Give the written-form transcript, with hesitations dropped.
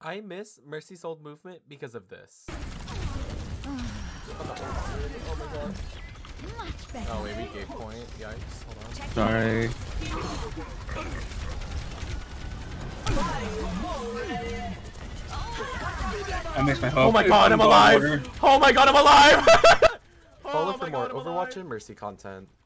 I miss Mercy's old movement because of this. Oh my god. Oh wait, we gave point. Yikes. Hold on. Sorry. I missed my hope. Oh my god, I'm alive! Oh my god, I'm alive! Follow for more Overwatch and Mercy content.